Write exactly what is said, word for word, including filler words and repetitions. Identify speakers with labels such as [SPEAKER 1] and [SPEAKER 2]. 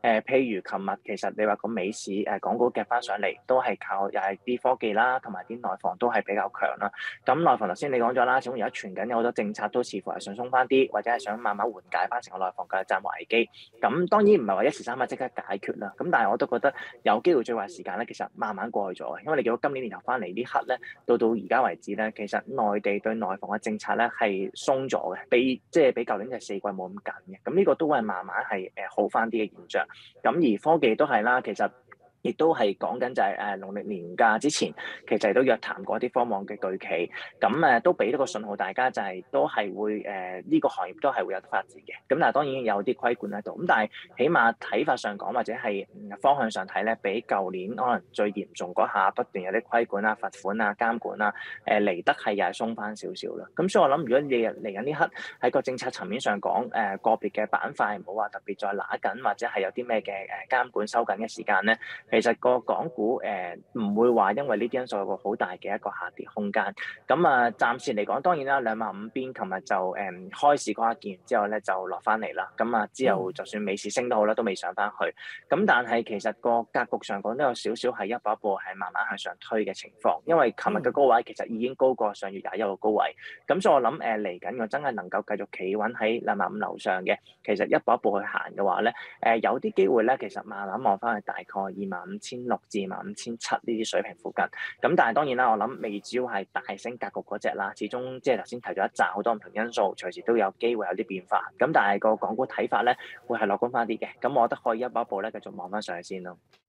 [SPEAKER 1] 誒，譬如琴日其實你話個美市誒港股夾翻上嚟，都係靠又係啲科技啦，同埋啲內房都係比較強啦。咁內房頭先你講咗啦，始終而家傳緊有好多政策都似乎係想鬆翻啲，或者係想慢慢緩解翻成個內房嘅債務危機。咁當然唔係話一時三刻即刻解決啦，咁但係我都覺得有機會最壞時間咧，其實慢慢過去咗嘅。因為你見到今年年頭翻嚟呢刻咧，到到而家為止咧，其實內地對內房嘅政策咧係鬆咗嘅，比即係比舊年嘅四季冇咁緊嘅。咁呢個都係慢慢係誒好翻啲嘅現象。咁而科技都係啦，其實亦都係講緊就係誒農曆年假之前，其實都約談過啲科網嘅巨企，咁誒都俾咗個信號，大家就係都係會誒呢個行業都係會有得發展嘅。咁但係當然有啲規管喺度，咁但係起碼睇法上講或者係方向上睇咧，比舊年可能最嚴重嗰下不斷有啲規管啊、罰款啊、監管啊，誒嚟得係又係鬆翻少少啦。咁所以我諗，如果你嚟緊呢刻喺個政策層面上講，誒個別嘅板塊唔好話特別再揦緊，或者係有啲咩嘅誒監管收緊嘅時間咧。其實個港股誒唔會話因為呢啲因素有個好大嘅一個下跌空間。咁啊，暫時嚟講，當然啦，兩萬五邊，琴日就誒、嗯、開市嗰下見完之後咧，就落翻嚟啦。咁啊，之後
[SPEAKER 2] 嗯
[SPEAKER 1] 就算美市升都好啦，都未上翻去。咁但係其實個格局上講都有少少係一步一步係慢慢向上推嘅情況。因為琴日嘅
[SPEAKER 2] 嗯
[SPEAKER 1] 高位其實已經高過上月廿一個高位。咁所以我諗誒嚟緊，我真係能夠繼續企穩喺兩萬五樓上嘅，其實一步一步去行嘅話咧，誒、呃、有啲機會咧，其實慢慢望翻去大概二萬五千六至二萬五千七呢啲水平附近。咁但係當然啦，我諗未至於係大升格局嗰只啦，始終即係頭先提咗一紮好多唔同因素，隨時都有機會有啲變化。咁但係個港股睇法咧，會係樂觀翻啲嘅。咁我覺得可以一步一步咧繼續望翻上去先咯。